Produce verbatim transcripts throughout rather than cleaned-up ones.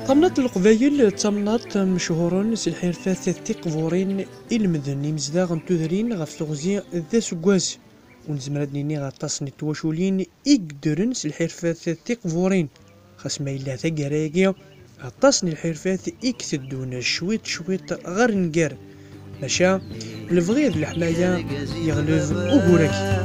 طمنات القبايل تمناط مشهورون سي الحرفات تيقفورين المذني مزداغ تذرين غف تغزي ذا سكواز ونزمرد نيني غطاس نتواشولين يقدرن سي الحرفات تيقفورين خاص ما إلا تاكراكي غطاس الحرفات يكتدون شويط شويط غير نقار ماشا البغيض الحماية يغلب أقوراكي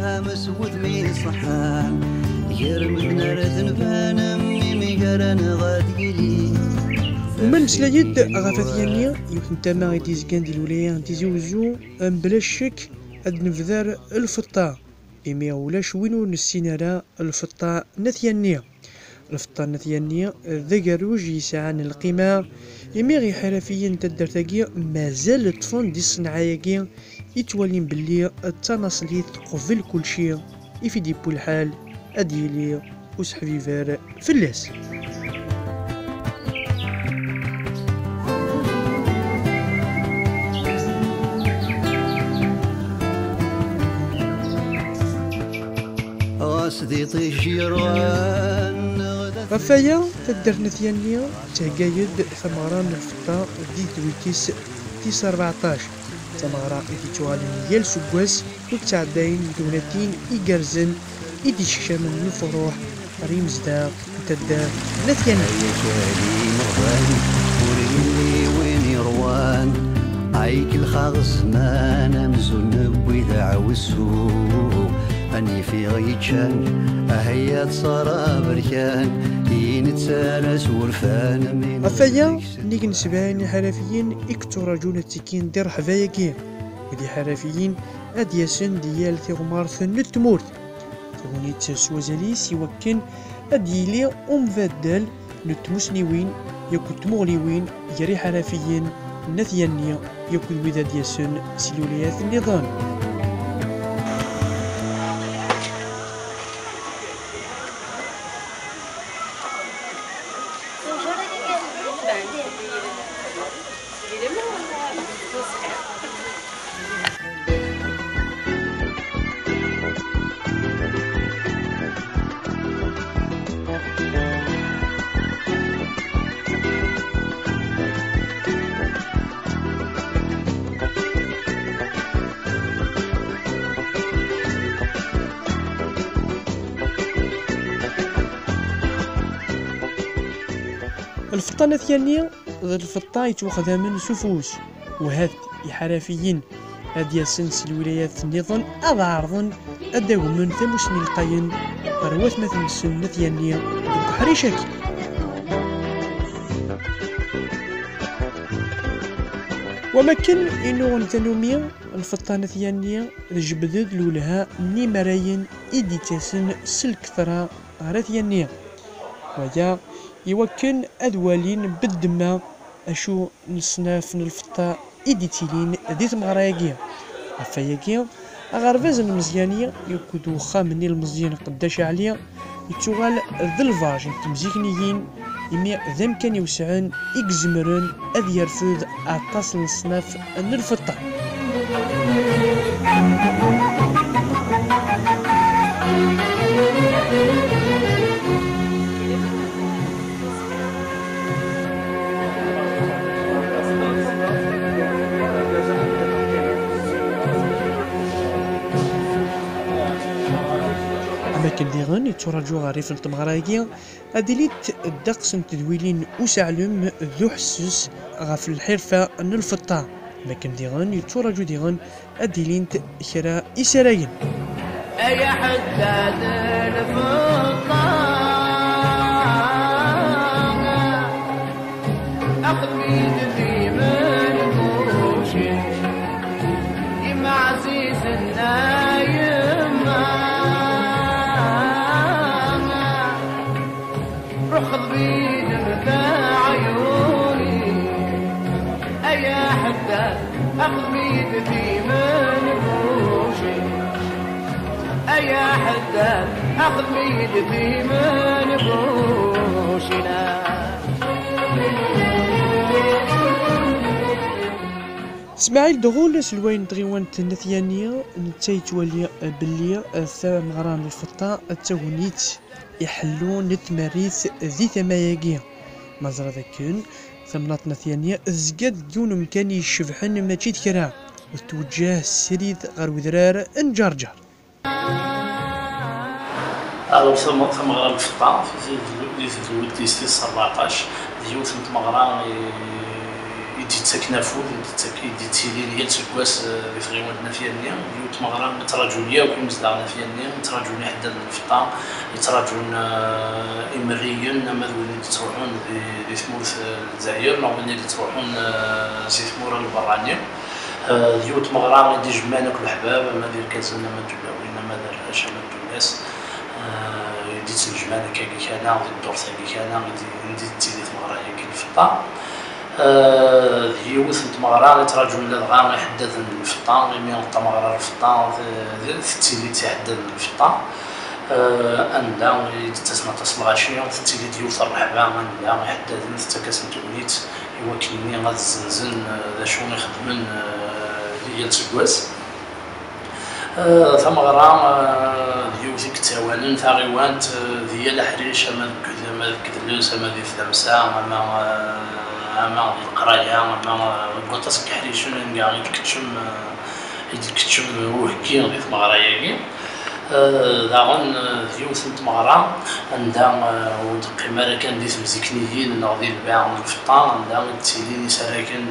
ومن مسلايد غافثيانيا يوثن تاما يتيزكان دي الولايات تيزوزو بلا شك اد نفذار الفطا إمي ولاش وينو نسينا الفطا نثيانيا الفطا نثيانيا ذاكروج يسعان القيمة إمي غي حرفيا تدرتاكيا مازال طفن دي الصنعاياكيا يتوالين بلي التناصليت قبل كل شي يفيدي بو الحال أديلي وسحفيفار فلاس. غفايا تدر نثيانيا تهقايد ثمران الفطا دي تويتيس تيس أربعطاش ثمرة إدي توغالين ديال سكواس وتعداين دوناتين إيقرزن إدي شكامن الفروح ريمزدا تدار نثيانيا عيك الخاغز ما نمزون بويذا عوسو أني في غيتشان أهيا تصارى بركان ينتسالس ورفان من أفايا نيك نسباني حرفيين إكتو رجولة تيكين دير حفاياكي ودي حرفيين أدياسن ديال ثغمار ثن التمورت تغنيت سوازاليس يوكن أديلي أمفادال نتمسنيوين يكو تمغليوين يري حرفيين نثيانيا يكو وذا دياسن سلوليات النظام. الفطا الثانية الفطا يتوخذ من سفوس وهذ يحرفيين هاد ياسنس الولايات النظام أضع عرضا أداو من ثموسني القاين غروات مثل السنة الثانية بحريشاكي وما كان إنو نتنوميا الفطا الثانية الجبدد لولها نيمراين إدي تاسن سلكثرا غرا ويا يوكن أدوالين بالدماء أشو نصناف الفطا إديتيلين دي تمغراياكيا عفاياكيا أغرفاز المزيانية يكودو خامني المزيان قداش عليا يتوغال ذلفاج تمزيكنيين إمي ذم كان يوسعن إكزمرن أذ يرفض أعطاس الصناف أن الفطا أماكن ديغن يتوراجو غاريف التمغرايكيا أديليت الدقس تدويلين وسعلم ذو حسوس غاف الحرفة أن الفطا أماكن ديغن يتوراجو ديغن أديلين كرا إسرايين أي حداد الفطا أخميد في من موشي يما عزيز النايم رخض بيد متاع عيوني أيا حتى أخذ بيد في من بوشي أيا حتى أخذ بيد في من بوشنا اسماعيل دغول سلوين دغيوان النثيانية نتا يتولي بلي ثام غران الفطا التونيت يحلون نتماريث ذي ثماياكيا مزرعة ذاكن ثمناتنا ثانية زقاد ديون مكاني الشبحن ماشي ذكرها وتوجه السريد غير وذرار انجرجر. Alors ثم مغرى الفطا في تزوجت ديستي سبعطاش ديال ثم مغرى يدي تكنافو يدي تيلي ديال تكواس اللي في غيوانتنا فيها ديال مغرى تراجليه وكاين مزدعنا فيها تراجلنا حدا الفطا يتراجلون امريا ما اللي تروحون لثمورث الجزائر ما اللي تروحون سي ثموره البرانيه ديال مغرى دي جمانك الحباب ما دير كازلنا ما تجلاوينا ما دارهاش ما الناس يدي تنجمان كاكي كان ودي الدور كاكي كان ندي تيلي مغرى كاين الفطا هي وثنت مغرى تراجل للغا يحدث الفطا يمين مغرى الفطا تيلي تيحدث الفطا أندا تسمى تصل غاشية تيلي ديوث الرحبة أندا يحدث تكاسم تونيت هو كيني غاد الزنزن ذا شون يخدمن هي تسكواس ثمغرى ديوثيك التوانن ثاغيوانت ذي الحريش أما ذا كدلوس أما ذي ثلمسة أما أما القراية أما قوطاس كحريشون نقاع يتكتشم يتكتشم وهكي غير ثمغرى داغن ديوث نتمغرى عندها ودقي كان ديت مزيكنيين نغذي الباع من الفطان عندها تيلي سراكن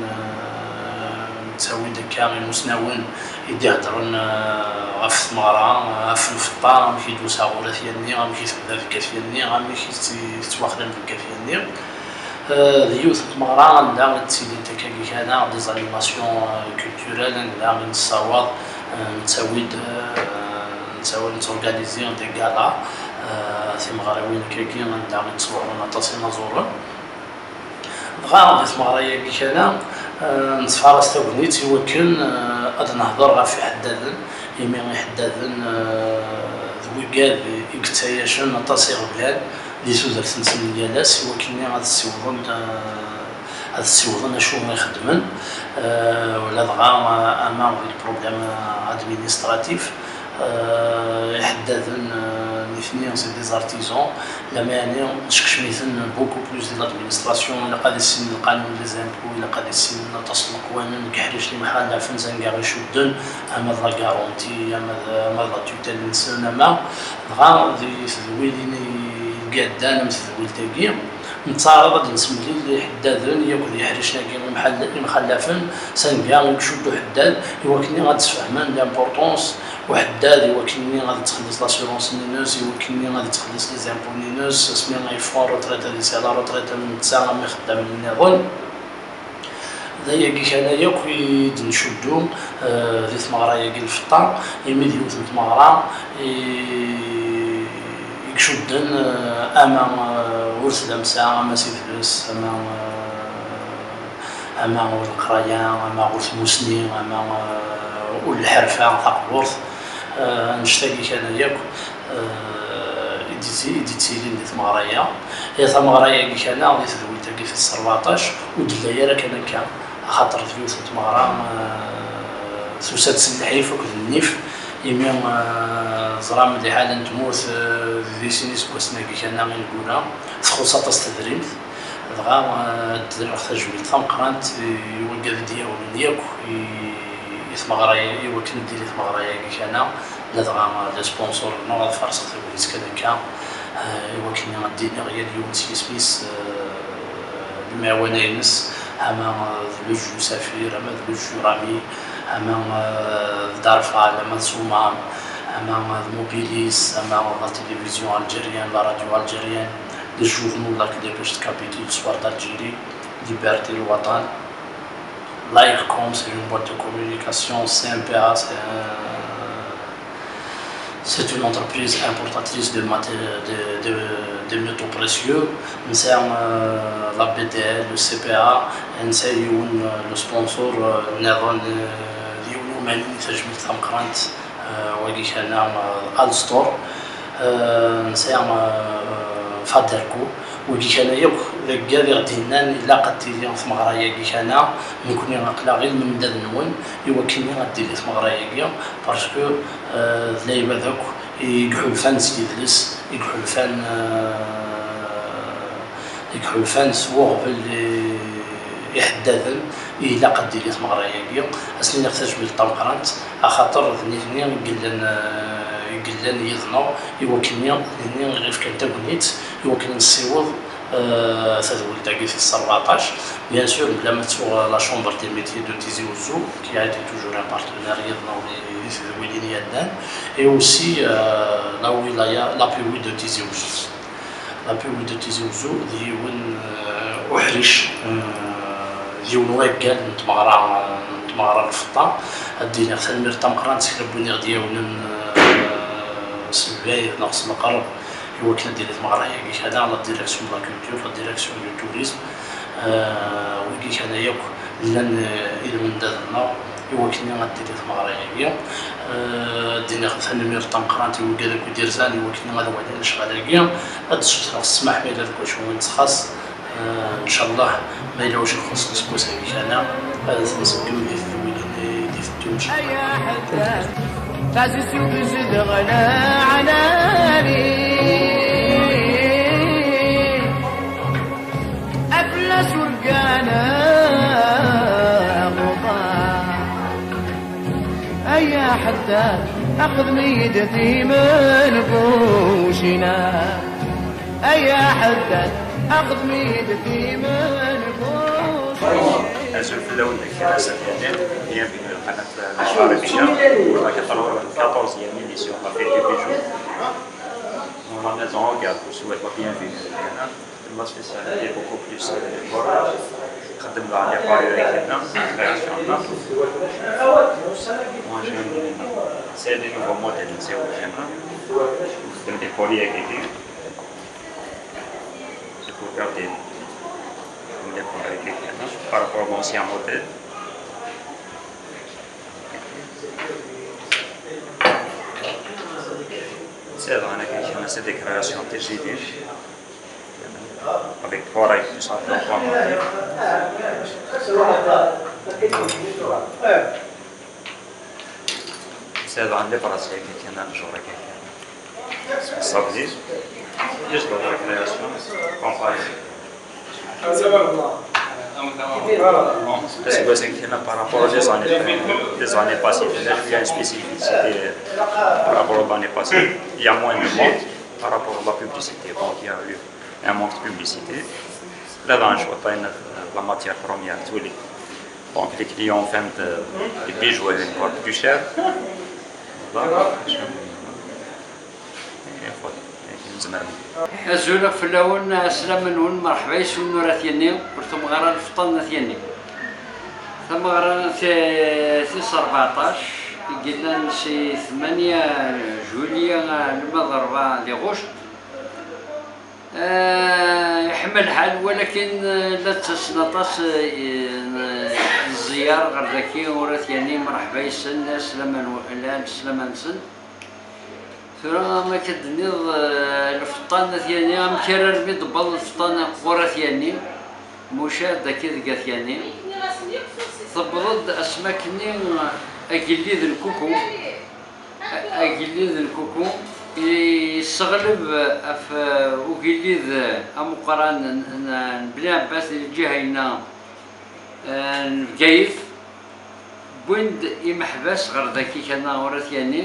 تساوي دكا المسناون يدي يهضرون غف ثمغرى غف الفطان مشي يدوسها غورا ثيالني غامشي يتبدا في كافيالني غامشي يتواخدم في كافيالني ديوث نتمغرى عندها تيلي تكاكي هذا دي زانيماسيون كولتورال عندها من الصواب تساوي نساوي نتورغانيزي دي كالا في مغربيين كاكين عندها تصورون تصينا زورون بغا في مغربية كي انا نتفارس تاونيت يوكل اد نهضر غا في حدادن يمين حدادن ذويكاد يكتاياشن تصيغ بلاد لي سوزر سنسن ديالاس يوكلني غاد السيوضون هاد السيوضون اشو ما يخدمن ولا دغا امام البروبليم ادمينستراتيف يحدثن الاثنين سي دي زارتيزون لما يعني نشكشميثن بوكو بلوس ديال لادمينستراسيون الا قاد السن القانون لي زامبو الا قاد السن تسلق قوانين كيحريش لي محل عفن زنكاع يشدن اما لا كارونتي اما اما لا توتال نسون اما غا دي ويلين القادان مثل ولتاكي نتعرض نسمي لي حدادن ياكل يحرشنا كي محل مخلفن سنكاع يشدو حداد يوكلني غاد تفهمن لامبورطونس وحداد يوكلني غادي تخلص لاسيغونس نينوس يوكلني غادي تخلص لي زامبو نينوس سمينا يفون روتريتا دي سي لا روتريتا من تسعة ما يخدم من النظام ذايا كي انايا كي نشدو ذي ثمغرا يا كي الفطا يمد يوث ثمغرا يكشدن امام ورث لمسا اما سي فلوس امام امام القرايه امام ورث مسني امام والحرفه تاع الورث نشتاقي انايا ديتي ديتي لي ثمغرايا هي ثمغرايا كي انا غادي تزويتها كي في السبعطاش ودلايا راه كان كان خاطر فلوس ثمغرا سوسات سلحيف وكذا النيف يمين زرا ملي حالا تموت ذي سينيس كوسنا كي انا من نقولها تخصها تستدريم دغا تدري تجويد ثمقرانت يوقف ديالو من ياك ثمغرايا يوكل ندير ثمغرايا كي انا لا دغا لي سبونسور نوع فرصه تبغيت كذا يوكلني غادي غير اليوم سي سميس المعاونه ينس اما لو جو سفير اما لو جو رامي اما دارفا اما سومام اما موبيليس اما لا تلفزيون الجيريان لا راديو الجيريان لي جورنو لا كديبش كابيتول سوار d'Algérie Liberté le Watan Like.com c'est une boîte de communication C M P A c'est un C'est une entreprise importatrice de, de, de, de métaux précieux. Nous sommes euh, la B D L, le C P A, nous sommes le sponsor, nous avons le تجميل ثمقرانت وكي كان الستور nous sommes فادركو وكي كان يوك ذاك غادي لنا الا قدتي ثمغرايا كي كان نكوني نقلا غير من داد نون يوكلني غادي لي ثمغرايا كي باسكو اللعيبه ذاك يكحل فان سيدلس يكحل فان يكحلفان سوغ باللي يحدثن إلا قد ديري تمغرا ياكي أسنين نحتاج بالطمقرانت أخاطر ثنيتني قلن قلن يظنو يوكلني ثنيتني غير في كنتا بنيت يوكلن نسيوض تدوي تاكي في سبعطاش بيان سور بلا ما تسوغ لا شومبر دي ميتي دو تيزي وزو كي عادي توجور ان بارتنير يظنو لي تدوي لي يدان اي اوسي لا ولايه لا بي وي دو تيزي وزو لا بي وي دو تيزي وزو ديون احرش ديون واكال نتمغرا نتمغرا الفطا الدينار تنمير تمقران تسكربوني ديالنا سلباي ناقص القرب هو كنا ديريت مغرا ياكي هذا على ديريكسيون لا كولتور لا ديريكسيون دو توريزم ويكي كان ياك لان علم دادنا هو كنا غاديريت مغرا ياكي دينا تنمير تمقران تيو كذا كدير زاني هو كنا غادي واحد الشغل ياكي هاد الشهر السماح بين الكل شو نتخص ان شاء الله ما يلوش الخص نسكوس هيك انا نسكو لي في الويلين دي في التونس فازس وبزد غلا عناني أفلس ورقانا غضا أيا حتى أخذ ميدتي من بوشنا أيا حتى أخذ ميدتي من بوشنا أزول في اللون الكراسة ديالنا هي من القناة العربية وراك تطلعوا quatorzième édition on a fait des bijoux on a maison en garde pour souhaiter bien vivre ma spécialité est beaucoup plus fort خدم على l'appareil avec les création moi j'aime c'est des nouveaux modèles c'est où j'aime j'aime des colliers avec c'est pour garder des colliers par rapport à l'ancien modèle. C'est vrai, c'est des créations T G D avec trois règles plus simplement. C'est vrai, les bracelets qui tiennent un jour à quelqu'un. Ça veut dire, il y a d'autres créations comparées. Parce que c'est par rapport aux années, les années passées, il y a une spécificité par rapport aux années passées. Il y a moins de monde par rapport à la publicité. Donc il y a eu un manque de publicité. Là, dans le choix, la matière première, donc les clients font des bijoux encore plus chers. أزولك في اللون أسلم منون مرحبا يسون نورثيني ورثم غران الفطان نثيني ثم غران في أربعطاش قلنا شي ثمانية جوليا المضربة لغشت يحمل الحال ولكن لا تسنطاس الزيارة غير ذاكي ورثيني مرحبا يسن أسلم لا أسلم نسن ثورا ما كدنيض الفطان ثياني غا مكرر بيض بل الفطان قرى ثياني مشاهدة كذا ثياني ضد أسماكني أجليد الكوكو أجليد الكوكو يستغلب أف وجليد أمقران بلا بس الجهينا الجيف بوند يمحبس غير ذاكي كان ورا ثياني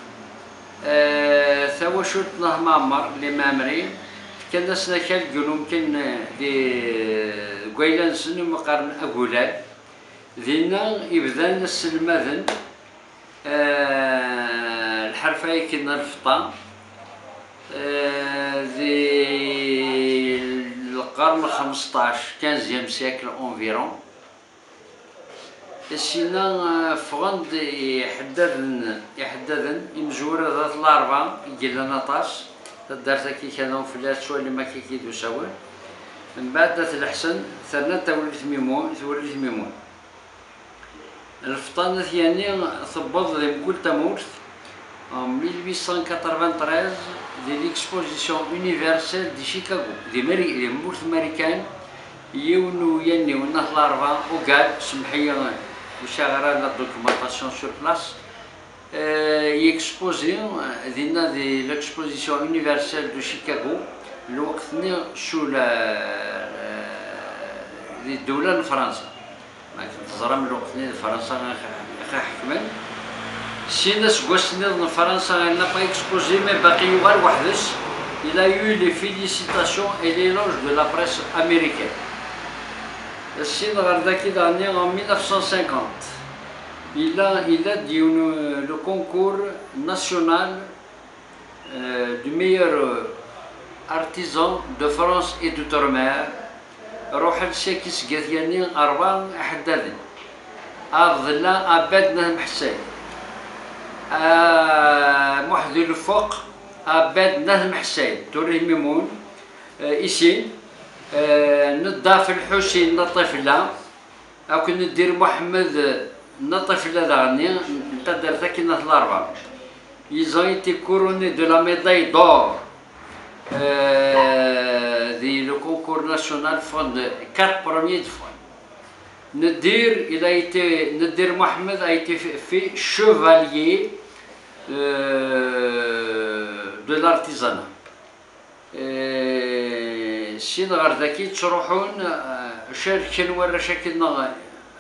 ثوا شوت نه معمر لمامري كان سنا كالجلو يمكن دي قويلان سنو مقارن أقولال ذينا يبدا السلماذن الحرفة كنا الفطا ذي القرن الخمسطاش خمسطاش سيكل انفيرون السينا فغند يحددن يحددن يمزورة ذات الأربعة يجينا طاس دارتا كي كانوا فلات شوية اللي ما كي كيدو سوا من بعد دات الحسن ثرنا توليت ميمون توليت ميمون الفطان ثاني ثبض ذي مقول تمورث en mille huit cent quatre-vingt-treize de l'exposition universelle de Chicago دي مري دي مورث أمريكان يونو يني ونهار الأربعة وقال سمحية وشغالة لا دوكيومونطاسيون سور بلاص يكسبوزي دينا دي ليكسبوزيسيون يونيفرسال دو شيكاغو الوقتني شو لا الدولة فرنسا ما كنت من الوقتني فرنسا غا حكمن شي ناس كواسني فرنسا n'a pas exposé mais باقي يغال وحدش. Il a eu les félicitations et l'éloge de la presse américaine. السيد غرداكي داني en mille neuf cent cinquante. Il a, il a dit une, le concours national euh, du meilleur artisan de France et d'outre-mer. روح لشاكي سقاثياني أربعة أحداثي أفضل أبد نهم حسين محذي الفوق أبد نهم حسين توريه ميمون إيسين نضاف الحسين نطفلة أو كنا ندير محمد نطفلة دغني نقدر ذاك نهض الأربعة. Ils ont été couronnés de la médaille d'or euh, le concours national fond quatre premiers fois. Nadir, il a été, Nadir Mohamed a été fait, fait chevalier euh, de l'artisanat. السيد غرداكي تروحون شاركين ولا شاكلنا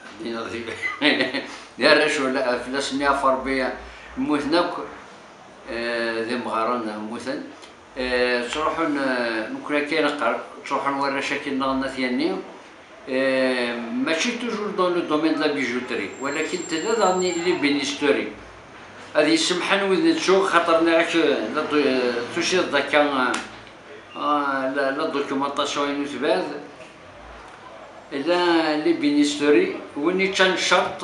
دارش ولا فلاس مية فربية موثناك ذي مغارون موثن تروحون ممكن كاين قرب تروحون ورا شاكلنا غناثياني ماشي توجور دون لو دومين دو لا بيجوتري ولكن تداني لي بينيستوري هذه يسمحن وذ تشوف خاطرنا غاك توشي داكا لا دوكيومونطاسيون يتباع لا لي بينيستوري وين كان شرط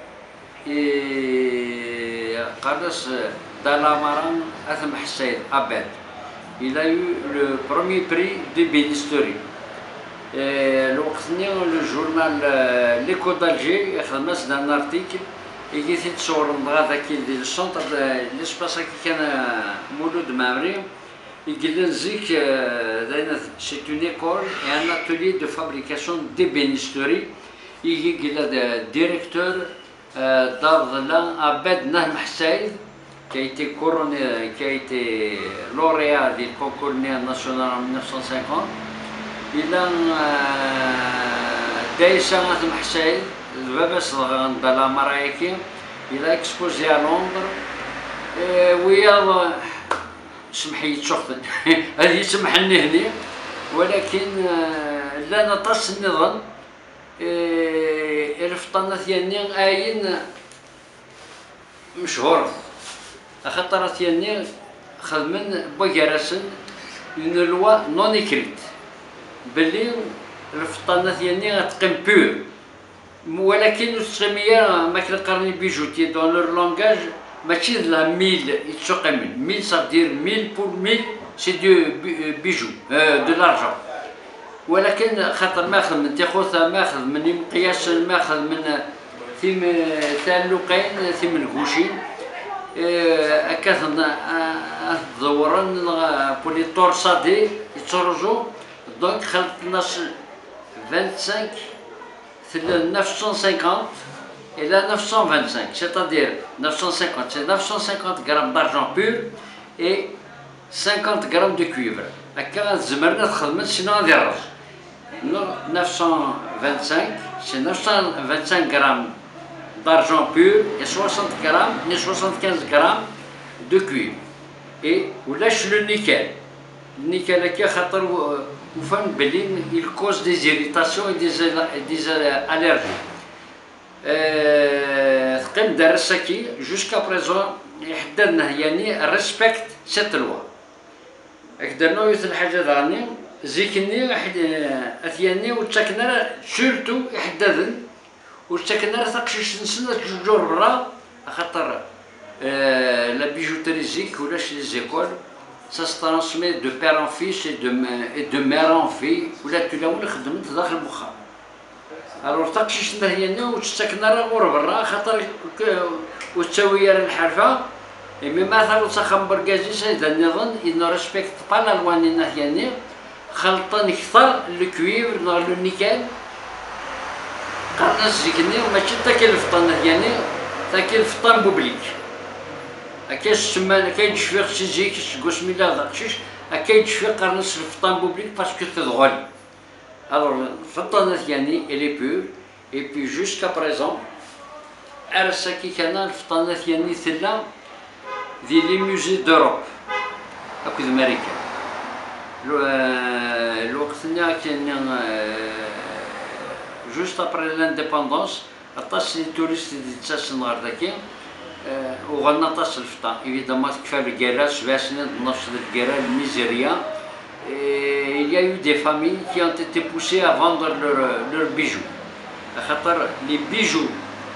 قادس دالاماران اثم حسين اباد. Il a eu le premier prix de bénisterie. الوقتني لو جورنال ليكو دالجي خدمت un article اللي تصور هذاك ديال السونتر ليسباس كي كان مولود مامري يقول زيك داينا سي اون ايكول et un atelier de fabrication de bénisterie يقول ديريكتور دار ظلان عباد نهم حسين qui a été couronné, qui a été lauréat du concours national en mille neuf cent cinquante. Il a Daïssa Mahsaïd, le bébé de la Maraïki, il a exposé à Londres. Oui, سمحي يتشخطن هذه يسمحني هني ولكن لا نطاس النظام الفطانة ثانية آين مشهور خاطر ثاني خدمن بوكراسن اون لوا نون ايكريت بلي الفطانه ثاني غتقيم بور ولكن السميه ما كنقرني بيجوتي دون لور لونغاج ماشي لا ميل يتشقمن ميل صدير ميل بور ميل سي دو بيجو دو لارجون ولكن خاطر ماخذ من تيخوثا ماخذ من مقياس ماخذ من ثيم ثالوقين ثيم الكوشين أكثر دوران بولي تورسادي يترجو دونك خلطنا خمسة وعشرين neuf cent cinquante et là neuf cent vingt-cinq, c'est-à-dire neuf cent cinquante, c'est neuf cent cinquante grammes d'argent pur et cinquante grammes de cuivre. هكا زمرنا تخدمت شنو غادي الرز neuf cent vingt-cinq, c'est neuf cent vingt-cinq grammes d'argent pur et soixante grammes, ni soixante-quinze grammes de cuivre. Et on lâche le nickel. Le nickel il cause des irritations et des, des allergies. Jusqu'à présent, il respecte cette loi. قدرنا يوث الحاجة ذاني زيكني أثياني وتشكنا شرتو يحدثن وتشكنا ثقشيش نسنا تجور برا خاطر لا بيجوتري زيك ولاش لي زيكول ça se transmet de père en fils et de, et de mère en fille ولا تلاول خدمت داخل المخا. alors تقشيش نهينا وتشكنا راه غور برا خاطر وتسوي الحرفة. Et même à وتسخن بركازي سيدا النظام il ne respecte pas la loi النهيانية خلطان كثر الكويفر نغ لو نيكال قرنا زيكني وماشي تاكل الفطان النهياني تاكل الفطان بوبليك. كاين السمان كاين شفيق شي زيك قسم الله داكشيش هكا يتشفي قرنس الفطان بوبليك باسكو تدغل. الوغ الفطان ثاني الي بور اي بي جوسكا بريزون ارسا كي كان الفطان ثاني ثلا دي لي موزي دوروب اكو امريكا. الوقت اللي كان جوست ابري لانديبوندونس عطاس لي توريست دي تساسن غير داكي وغنى طاس الفطان ايفيدامون تكفى الكالا سبع سنين اثناش الكالا الميزيريا. Il y a eu des familles qui ont été poussées à vendre leurs leur bijoux. Les bijoux,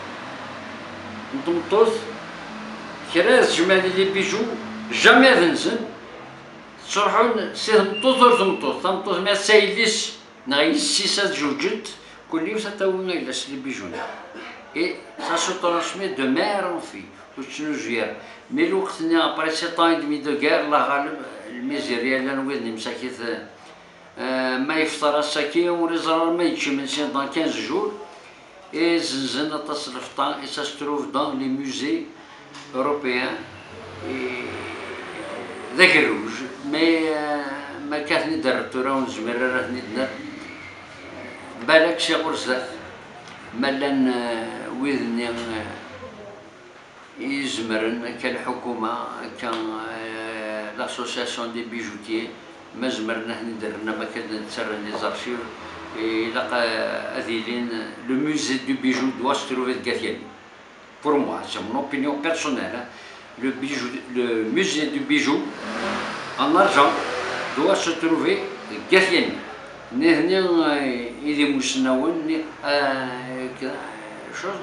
les bijoux, jamais vingt-cinq. تصرحون سي مطوط ور تمطوط تمطوط ما سايليس نغيس سيسات جوجت كل يوم ستاونا إلا سلي بيجونا اي سا سو ترانسمي دو مير اون في وشنو جير مي الوقت ني ابري سيت ان دمي دو غير الله غالب الميزيريا اللي نويدني مساكيت ما يفطر الساكي وريزرار ما يجي من سين دان خمسة جور اي زنزنا تصرف طان اي سا ستروف دان لي موزي اوروبيان ذاك الروج مي ما كانت ندير تورا ونزمر راه ندير بالك شي غرزات مالان ويدني يزمرن كالحكومه كان لاسوسياسيون دي بيجوتي ما زمرنا نديرنا ما كان نتسرى لي زارشيف لقى اذيلين لو موزي دو بيجو دوا se trouver de Gatiani. Pour moi, c'est mon opinion personnelle. Le, bijou, le musée du bijou en argent doit se trouver à Gatiani. Nehnia il est mousnaoun chose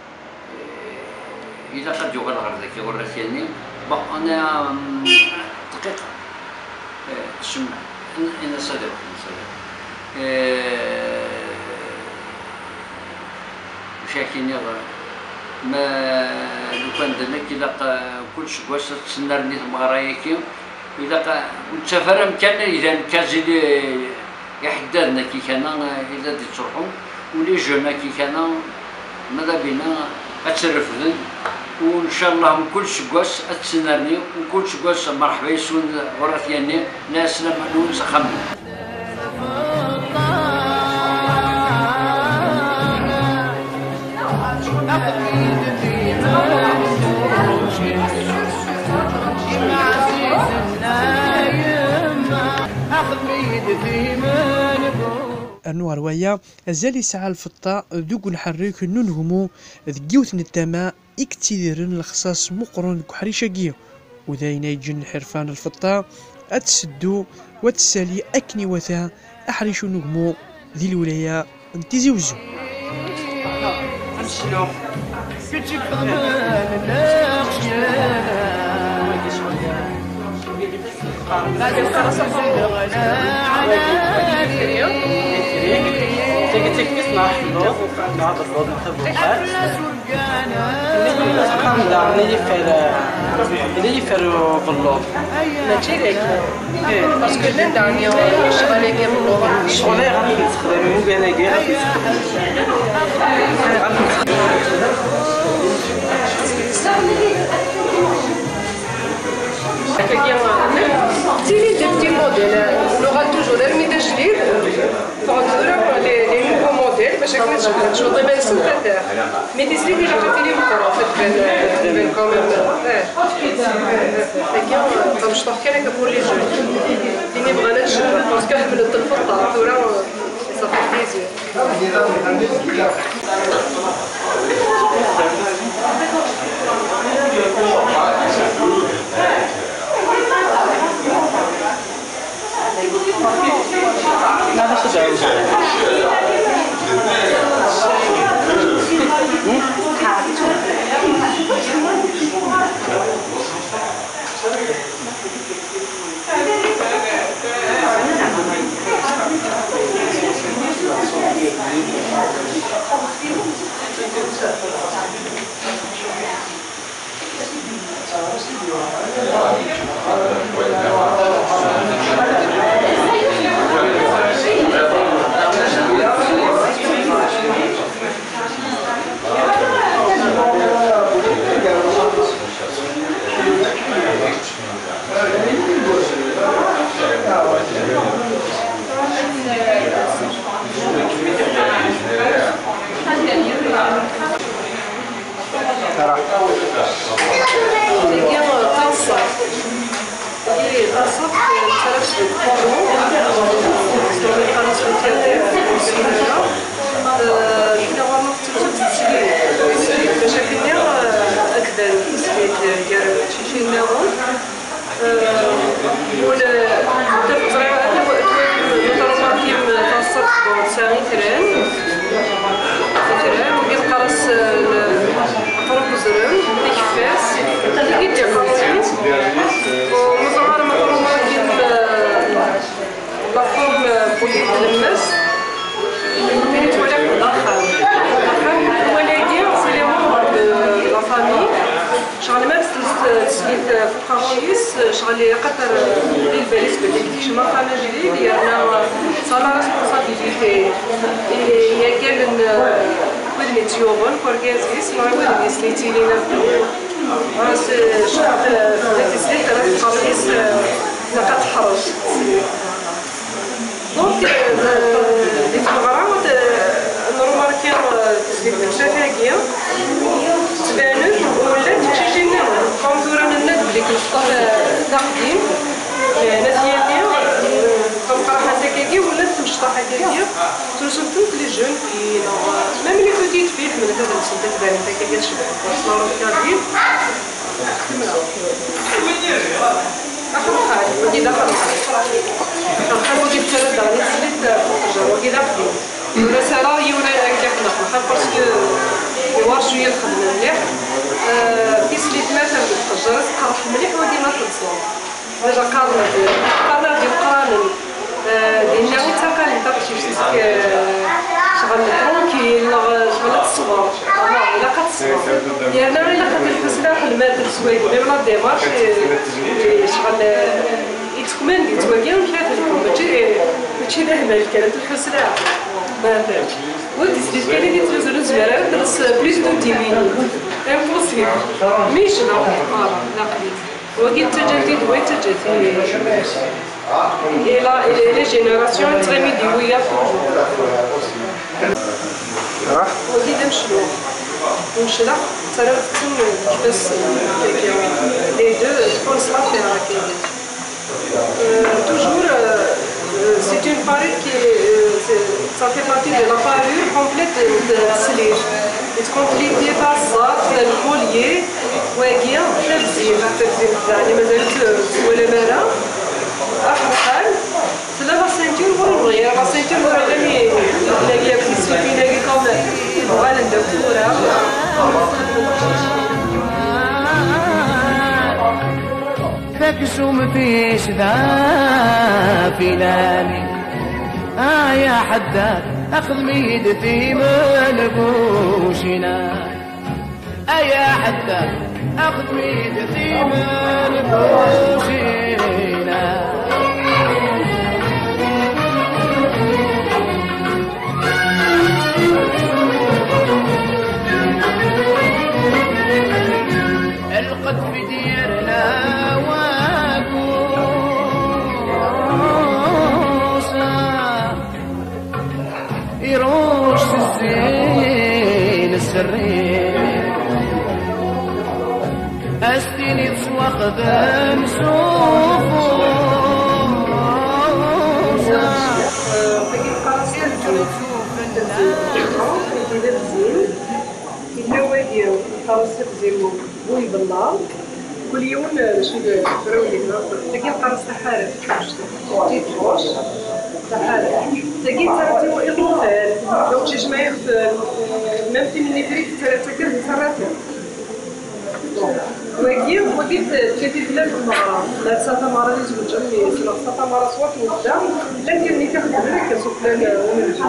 il a قد يغلق هذاك يغلق ثاني bon on est دقيقة سمع أنا صادق صادق مشاكين يغلق ما لو كان دنك إلا كل شكواس تسنرني مغرايكي إلا نتسافر مكان إذا كازي يحددنا كي كان إذا دي تروحوا ولي جونا كي كان ماذا بينا أتسرفذن وإن شاء الله من كل شكواس أتسنرني وكل شكواس مرحبا يسون ورثياني ناس لما نونس خمي. أنو رواية أزال يسعى الفطاء ذوق نحرك ننهمو ذكيوث نتاما اكتذرن الخصاص مقرن كحريشاكيو وذاين يجن حرفان الفطاء أتسدو وتسالي أكني وثا أحريشو نهمو ذي الولاية انتزي وزو تيجي تكبس مع حلوط مع الضوء نحب الحال اللي يفعل اللي يفعل باللوط ماشي ليك باسكو اللي دعني شغال يا باللوط شغل غادي نستخدم مو انا كاع تيلي دي بتي موديل لغة توجور الميدا جديد فغنديرو لي نوفو موديل باش هكا نشوط يبان سنتر مي تيسري ديجا عطيتيلي مكرو تبان تبان كوميم اه هكا غنشطح كان هكا بور لي جون اللي بغانا نشد باسكو حملت الفطة ثورا صافي بليزير هذا شو Thank you. اللي تصف ثلاث قرون استعمل قناة التلفاز والسينما كنا غنوقت التسجيل باش كنا أكثر تسجيل ديال شي ناول ولا تقرا مثلا كيم تصف ساعي تران تران وكيف قرص طرق زرم كيفاس كيدير قرصيت ومظهر مقرومه كيف لا فورم بوليت المس كاين ولا الاخر ولكن سي لي مون لا فامي شغل ما تسليت فوق الرئيس شغل يقدر الباليس بديك تشما فانا جديد ديالنا صار ريسبونسابيلتي هي كان ودني تيوبون كورغازيس ما ودني سليتي لينا راس شغل تسليت راس الرئيس لقد تحرج دونك ديك الغرام نورمالكي تسليت شفاكيه تبانت ولات شي جنة كوم دوران الناس بلي كنفطر ناقدين نازيانية كوم قراحة هكاكي ولات تمشطة هكاكي ترسلتو لي جون في ميم لي بوتيت فيه من هذا السن تبان هكاكي تشبه صاروا كادين أخذ خالي ودي دخل دخل ودي تسرد على سليت فوق ودي دخل ولا سراي ولا هكاك نخل باسكو يوار شويه الخدمه مليح في سليت مثلا بالفجر تقرح مليح ودي ما تنصور ديجا قارنه ديال قارنه ديال قرانن ديالنا وتاقا اللي تاقشي فيك شغل ترونكيل شغل تصبر الا كتصبر ديالنا الا كتلبسنا في الماده السويدي ميم لا ديمارش شغل يتكمندي تواكي وكيفاش ماشي ماشي نهمل كانت الحسنه مثلا ودي سليت كان اللي ترزل زواره درس بليس دو دي مينوت امبوسيبل مش لا اه لا قليل وكي تجاتي دوي تجاتي الى لي جينيراسيون تريميدي ويا ودي دمشلو ونشلح ترى بس لي دو فورس لا فير هكايا toujours c'est une parure qui ça fait partie de la parure complète de السليج تكومبليتي باصات الكوليي واقيه تبزير تبزير يعني مازال ولا مالا اخر حال لا لا سينتور ولا غير لا سينتور ولا غير لاقيه في السفينه لاقي كوم على الدكتوره فاكسو مفيش ذا فيلاني آه يا حداد أخذ ميدتي من بوشنا آه يا حداد أخذ ميدتي من بوشنا القد في ديرنا يروش الزين السرين أستيني تسوق ذا نسوفوسا كل يوم شنو فراولي تلقى القرص تحارب تجي تروش تحارب تلقى تراتي وإضافات دونك شي جماعة ميم في من نفريك تكر تراتي وكيف وكيف تلاتي بلاد المغرب لا تساتا مرة اللي تقول جمي سلا تساتا مرة صوات ودا لكن اللي تاخد بالك كسوفلان ومرجع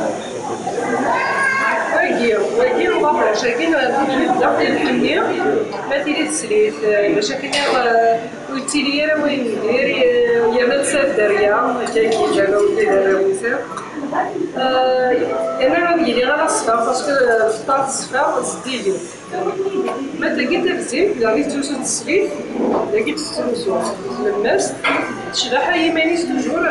وكيف وكيف وضع شاكين داخل الحنية ما تيري تسليت مشاكل قلتي لي راه وين ندير يا ما تصدر يا كاين كيجا ودير ويسير انا غادي لي غير الصفا باسكو الفطار الصفا صديلي ما تلاقي تبزيم غادي توصل تسليت تلاقي تستوسو الماس تشبح يمانيس توجور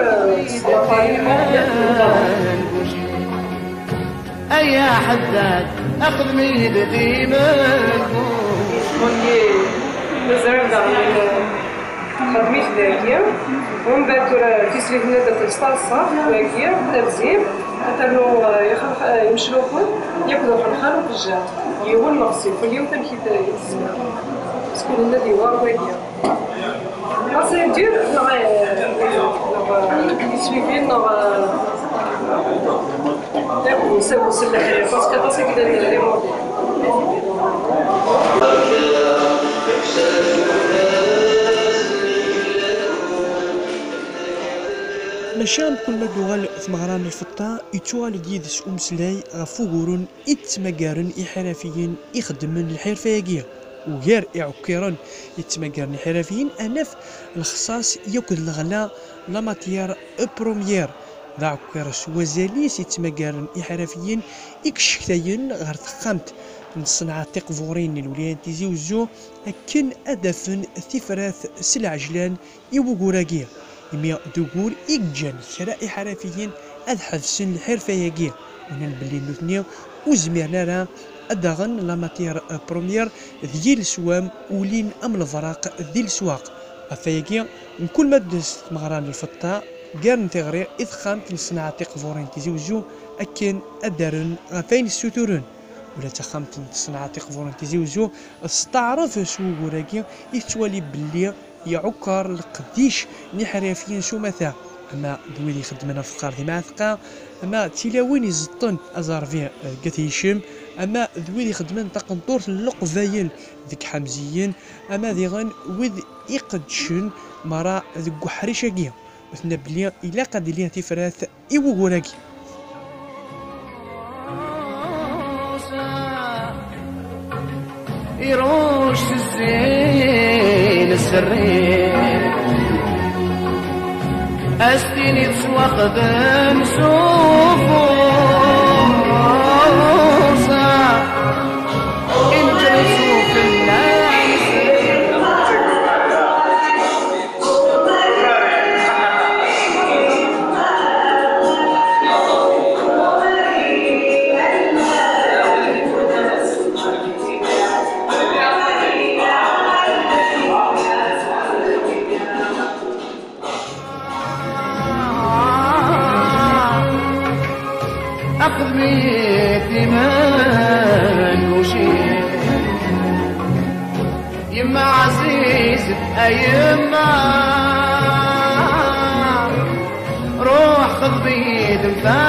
أي حداد أخذ ميدتي من ولي مزرعة خدميت داكيا ومن بعد كيسلي هنا درت الصلصه داكيا ترزيب ترنو يمشلوخون ياكلو خلخال وفجار يهو المغسل كل يوم تمشي تسمع باسكو هنا ديوار داكيا خاصو يدير نغ يسويفي نغ ياكل يسوي سلحيه باسكو طاسي كدا لي موديل ماشان كل ما دوغال ثمغران الفطا يتوال ديدس أمسلاي غفوغورون إتمقارن إحرافيين يخدمن الحرفايقية وغير إعكيرن يتمقارن إحرافيين أنف الخصاص ياكل الغلا لا ماتيار بروميير ذا عكيرس وزاليس يتمقارن إحرافيين إكشكتاين غير تخامت نصنع تقفورين الولايات تيزي وزو أكن أدفن ثفراث سلعجلان يوغوراقية يميا دوغور إيجان كرا إحرافيين أذ حفسن الحرفايقية ونالبلي نوثنيا وزميرنا راه أدغن لا ماتير بروميير ذيل سوام ولين أم الفراق ذيل السواق أفايقية نكل مادة مغران الفطا كارن تغرير إذ خامت نصنع تقفورين تيزيوزو أكن أدارن غفاين السوتورون ولا تخامت نصنع تقفورين تيزيوزو استعرف سوق وراكي إذ توالي بلي يعكر القديش نحرافيين شومثا اما دويلي خدمنا في قارضي معثقة اما تيلاوين يزطن ازار فيه قتيشم اما دويلي خدمنا تقنطور اللقفايل ذيك حمزيين اما ذي غن وذ يقدشن مرا ذك حريشاكيا وثنا بلي الا قد ليها تفراث ايوغوراكي يروش الزين السرين أستيني تسوى خدم سوفوسا إن جلسوا في الناس أخذ ميتي من وشي يما عزيز أيما روح خذ بيد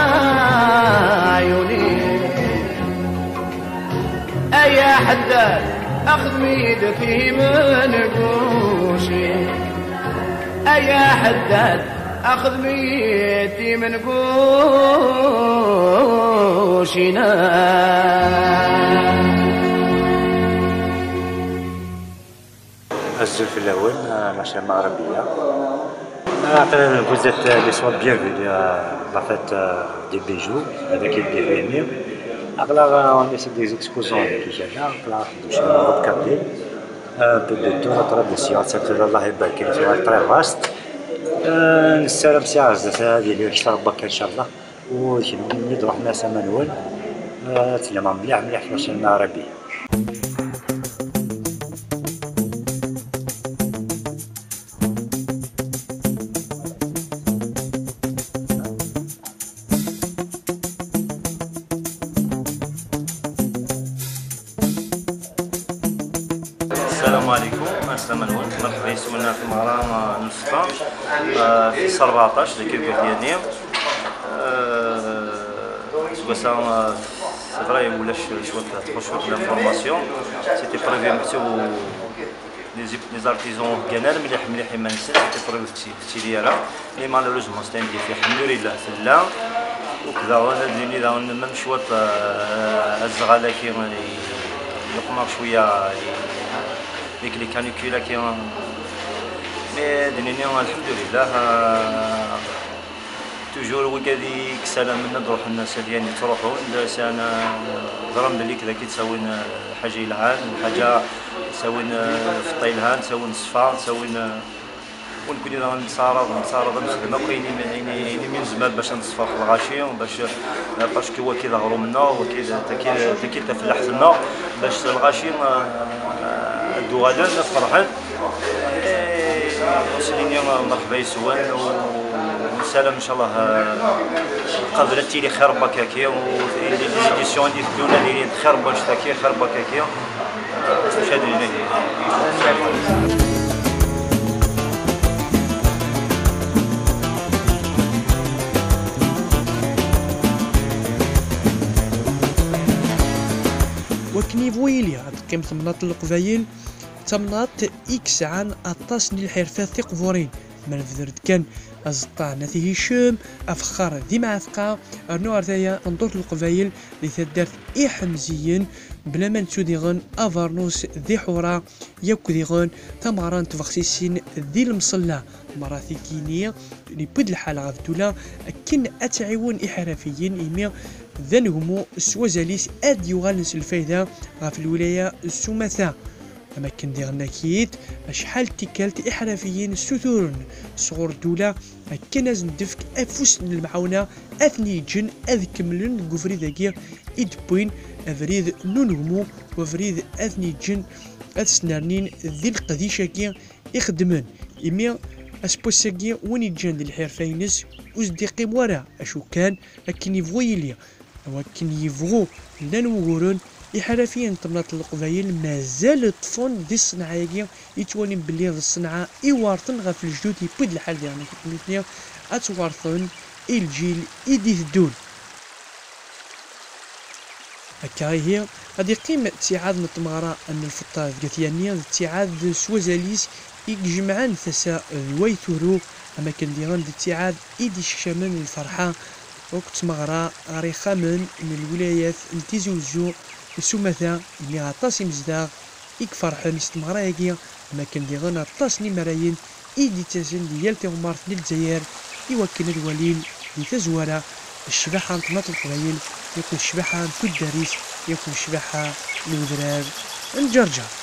عيوني أيا حداد أخذ ميدتي من وشي أيا حداد أخذ ميتي من قوشنا الزلف الأول ماشي مغربية. Après vous êtes les soins bienvenus à la fête des bijoux avec les bienvenus. Alors on essaie des exposants qui cherchent là de chez l'Europe Capri. Un peu de tout notre tradition, c'est الله يبارك فيك très vaste. نسالم سي عزة هذه اللي كشتا ربك ان شاء الله وشنو نريد روحنا سمنون تسلم مليح مليح في الشن العربي. السلام عليكم، أنا سلمان مرحبا يسولنا في مهران نصفا في أربعطاش اللي كيف قلت لي سكوسا سي فري ولاش شويه تخرج شويه لافورماسيون سيتي بريفي نمشيو لي زارتيزون كانال مليح مليح ما ننساش سيتي بريفي في التيليرا مي مالوروزمون ستاندي في الحمد لله فلا وكذا وانا ديني دا من شويه الزغاله كي يقمر شويه ديك لي كانيكولا كي مي دنيني الحمد لله توجور وكذيك سلام منا نروح الناس ديالي تروحوا ندرس انا ضرم بلي كذا كي تساوين حاجه يلعان حاجه تساوين في الطيلهان تساوين الصفا تساوين ونكون اذا نتصارض نتصارض نخدم كاين يعني من زمان باش نصفى في الغاشي باش باسكو هو كيظهروا منا وكي كي تفلح لنا باش الغاشي الدوغالان فرحان وصليني مرحبا يسوان ونسلم ان شاء الله قبل التيلي خير بكاكيا وفي ليزيديسيون اللي تدونا اللي خير باشتاكيا خير بكاكيا واش هادو اللي وكنيفويلي عاد قيمة مناط القبايل تمناط إكس عن أطاس الحرفة ثق فورين من فذرت كان أزطاع نثيه الشام أفخار ذي معثقة أرنو أرثايا انظر القبايل لثدرت إحمزيين بلا ما نتوديغن أفارنوس ذي حورا يكوديغن تماران تفخسيسين ذي المصلى مراثي كينية لبد الحالة غفتولا كن أتعيون إحرافيين إيميا ذنهمو سوازاليس أد يغالنس الفايدة غف الولاية السمثة أما كن ديغنا كيت شحال تيكالت إحرافيين ستورن صغور دولة كناز ندفك أفوس المعاونة أثني جن أذ كملن قفري ذاكيا إدبوين أفريد نونهمو وفريد أثني جن أذ سنارنين ذي القديشة كي يخدمن إميا أسبوساكي وين يجان دي الحرفينس وزديقي مورا أشو كان لكن يفغويليا ولكن يفغو لان وغورون إحرافيا تمناط القبايل مازال طفون دي الصناعة يتواني بلي الصناعة إوارتن غاف الجدود يبد الحال ديالنا كتمثنيا أتوارثن الجيل إيدي الدول هكا هي غادي يقيم اتعاد نتمارا أن الفطار كثيانية اتعاد سوازاليس يجمعان ثسا ويثورو أما كان ديغان اتعاد إيدي الشمال الفرحة وقت مغرا غاري خامن من الولايات نتيزوزو السمثة اللي غطاس مزداغ إيك فرحان استمغرا ياكيا أما كان ديغان غطاس نمراين إيدي تازن ديال تغمارت للجزائر يوكل الوليل لتزوارا الشباحة نتماط القبايل يكون الشباحة نتو الداريس يكون الشباحة الودراب الجرجر.